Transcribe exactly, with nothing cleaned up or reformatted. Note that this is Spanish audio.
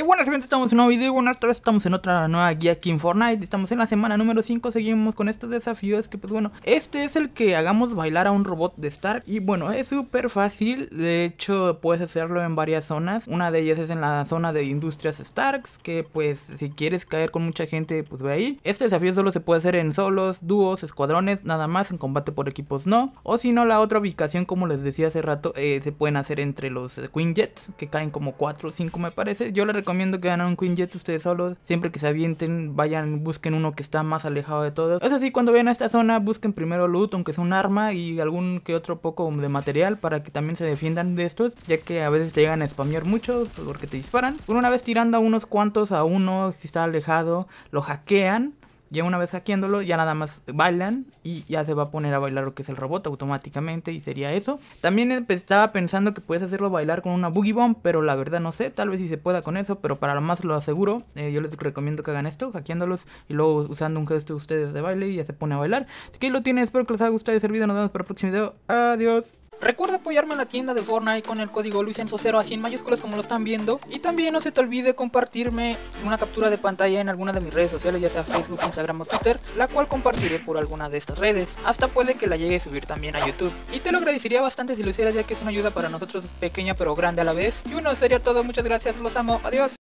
Hey, buenas gente, estamos en un nuevo video. Bueno, esta vez estamos en otra nueva guía aquí en Fortnite. Estamos en la semana número cinco, seguimos con estos desafíos que pues bueno, este es el que hagamos bailar a un robot de Stark. Y bueno, es súper fácil, de hecho puedes hacerlo en varias zonas. Una de ellas es en la zona de industrias Starks, que pues si quieres caer con mucha gente pues ve ahí. Este desafío solo se puede hacer en solos, dúos, escuadrones, nada más, en combate por equipos no. O si no, la otra ubicación, como les decía hace rato, eh, se pueden hacer entre los Queen Jets, que caen como cuatro o cinco me parece. Yo les recomiendo que ganen un Queen Jet ustedes solos. Siempre que se avienten, vayan, busquen uno que está más alejado de todos. Es así, cuando vayan a esta zona, busquen primero loot, aunque sea un arma y algún que otro poco de material, para que también se defiendan de estos, ya que a veces te llegan a spamear mucho porque te disparan. Por una vez tirando a unos cuantos, a uno, si está alejado, lo hackean. Ya una vez hackeándolo, ya nada más bailan y ya se va a poner a bailar lo que es el robot automáticamente, y sería eso. También estaba pensando que puedes hacerlo bailar con una Boogie Bomb, pero la verdad no sé, tal vez si se pueda con eso, pero para lo más lo aseguro, eh, yo les recomiendo que hagan esto, hackeándolos y luego usando un gesto de ustedes de baile y ya se pone a bailar. Así que ahí lo tienen, espero que les haya gustado ese video, nos vemos para el próximo video, adiós. Recuerda apoyarme en la tienda de Fortnite con el código Luisenzo cero así en mayúsculas como lo están viendo. Y también no se te olvide compartirme una captura de pantalla en alguna de mis redes sociales, ya sea Facebook, Instagram o Twitter, la cual compartiré por alguna de estas redes. Hasta puede que la llegue a subir también a YouTube. Y te lo agradecería bastante si lo hicieras, ya que es una ayuda para nosotros pequeña pero grande a la vez. Y bueno, sería todo, muchas gracias, los amo, adiós.